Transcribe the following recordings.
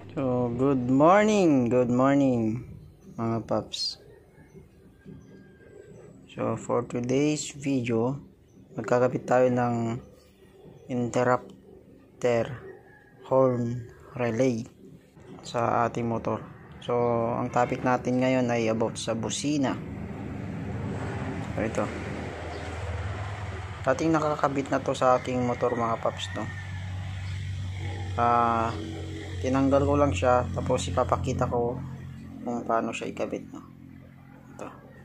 So, good morning mga paps. So, for today's video, magkakabit tayo ng interrupter horn relay sa ating motor. So, ang topic natin ngayon ay about sa busina. So, ito. Dating nakakabit na to sa aking motor mga paps, no? Tinanggal ko lang siya, tapos ipapakita ko kung paano siya ikabit, no? Ito.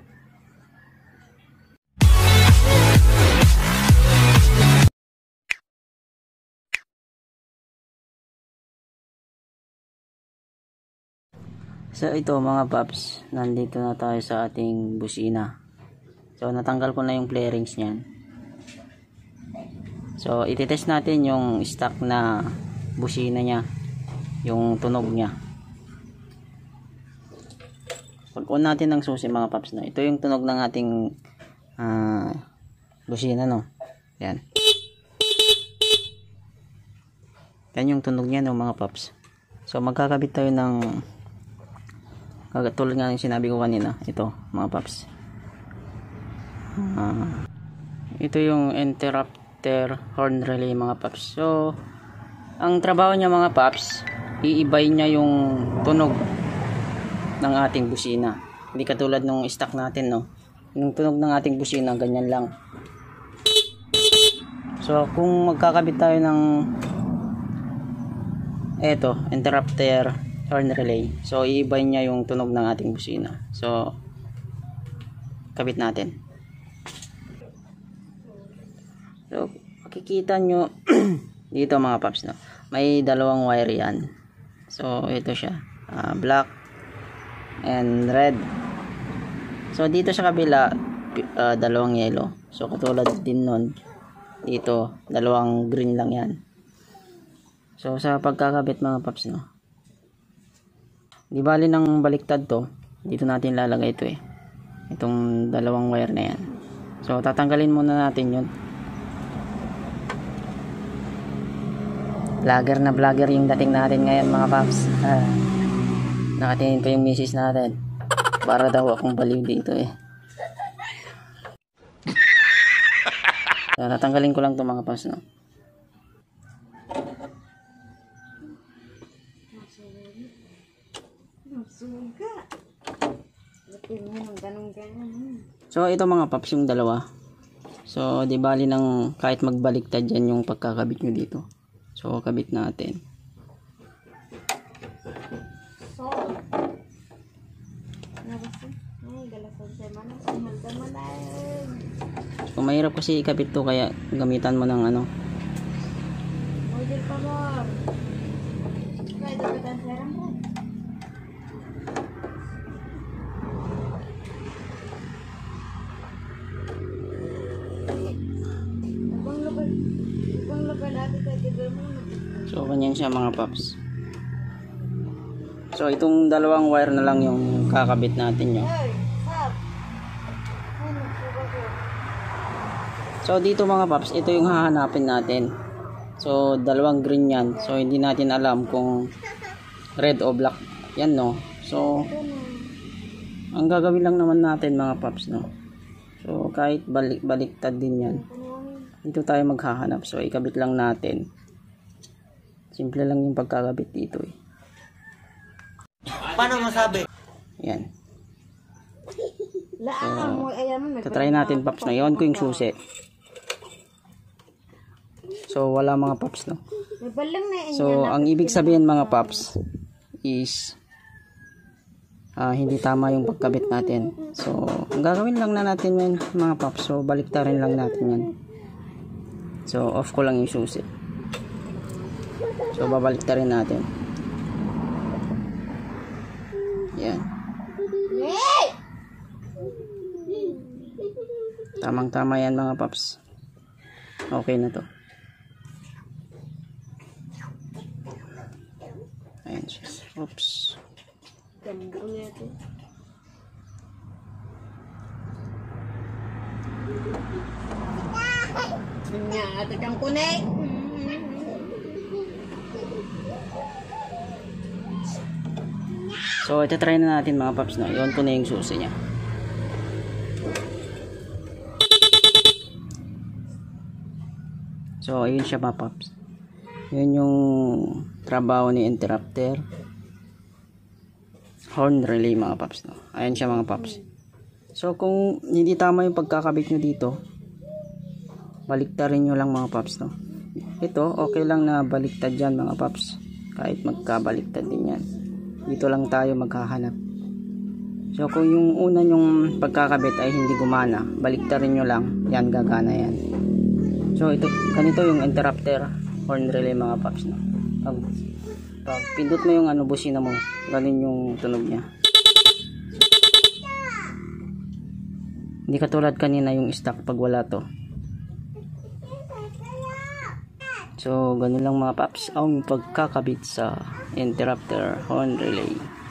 So ito mga paps, nandito na tayo sa ating busina. So natanggal ko na yung flarings niyan. So ititest natin yung stock na busina niya, yung tunog niya. Pag-on natin ng susi mga paps, na ito yung tunog ng ating busina, no? Yan. Yan yung tunog niya, no, mga paps. So magkakabit tayo ng tulad nga ng sinabi ko kanina, ito mga paps. Ito yung interrupter horn relay mga paps. So ang trabaho niya mga paps, iibay niya yung tunog ng ating busina. Hindi katulad nung stock natin, no? Yung tunog ng ating busina, ganyan lang. So kung magkakabit tayo ng interrupter horn relay, so iibay niya yung tunog ng ating busina. So kabit natin. So makikita nyo dito mga paps, no? May dalawang wire yan. So ito siya, black and red. So dito sa kabila, dalawang yellow. So katulad din nun, dito dalawang green lang yan. So sa pagkakabit mga paps, no, di bali ng baliktad to, dito natin lalagay ito itong dalawang wire na yan. So tatanggalin muna natin yun. Vlogger na vlogger yung dating natin ngayon mga paps. Nakatingin pa yung misis natin. Para daw akong baliw dito So, natanggalin ko lang itong mga paps, no? So ito mga paps yung dalawa. So di bali ng kahit magbaliktad yan yung pagkakabit nyo dito. So kabit natin. So mahirap kasi ikabit to, kaya gamitan mo ng So ganyan siya mga paps. So itong dalawang wire na lang yung kakabit natin yun. So dito mga paps, ito yung hahanapin natin. So dalawang green yan. So hindi natin alam kung red o black yan, no. So ang gagawin lang naman natin mga paps, no. So kahit baliktad din yan, dito tayo maghahanap. So ikabit lang natin. Simple lang yung pagkakabit dito Paano masabi? Yan. So try natin paps, na iwan ko yung susi. So wala mga paps, no. So ang ibig sabihin mga paps is hindi tama yung pagkabit natin. So ang gagawin lang na natin yan mga paps, so baliktarin lang natin yan. So off ko lang yung susi. So babaliktarin natin. Yan. Tamang tama yan mga paps. Okay na to. Ayan siya. Oops. Nya, ito kang kunik. So ito try na natin mga paps, no. Iwan ko na yung susi niya. So ayun siya mga paps. Yun yung trabaho ni interrupter, horn relay mga paps, no. Ayun siya mga paps. So kung hindi tama yung pagkakabit nyo dito, baliktarin nyo lang mga paps, no. Ito okay lang na baliktad dyan mga paps, kahit magkabaliktad din yan. Dito lang tayo maghahanap. So kung yung una yung pagkakabit ay hindi gumana, baliktarin nyo lang, yan gagana yan. So ito, ganito yung interrupter horn relay mga paps, no. Pag pindot mo yung busina mo, ganun yung tunog niya. Hindi katulad kanina yung stock pag wala to. So ganun lang mga paps ang pagkakabit sa interrupter horn relay.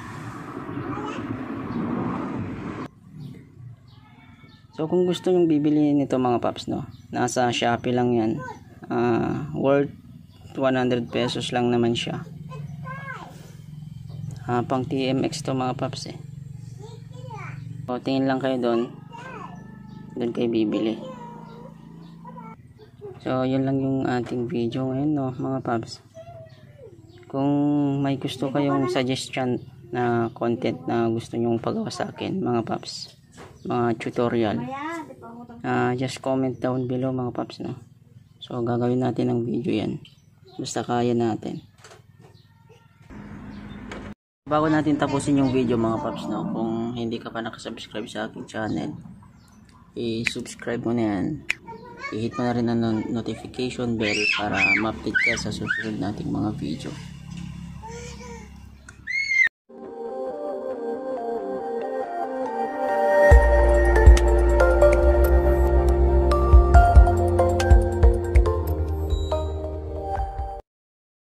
So kung gusto nyong bibili nito mga paps, no, nasa Shopee lang yan. Worth 100 pesos lang naman siya. Pang TMX to mga paps eh. So tingin lang kayo doon kayo bibili. So yun lang yung ating video ngayon, no mga paps. Kung may gusto kayong suggestion na content na gusto nyong pagawa sa akin mga paps, mga tutorial, just comment down below mga paps, no. So gagawin natin ng video yan, basta kaya natin. Bago natin tapusin yung video mga paps, no, kung hindi ka pa nakasubscribe sa aking channel, i-subscribe mo na yan. I-hit mo na rin ang notification bell para ma-update ka sa susunod nating mga video.